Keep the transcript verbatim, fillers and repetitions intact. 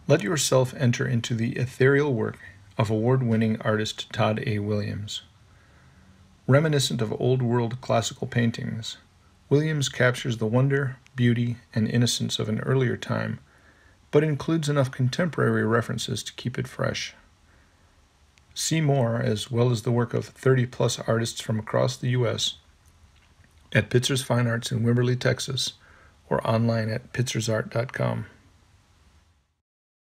Let yourself enter into the ethereal work of award-winning artist Todd A Williams. Reminiscent of old-world classical paintings, Williams captures the wonder, beauty, and innocence of an earlier time, but includes enough contemporary references to keep it fresh. See more, as well as the work of thirty-plus artists from across the U S at Pitzer's Fine Arts in Wimberley, Texas, or online at pitzers art dot com.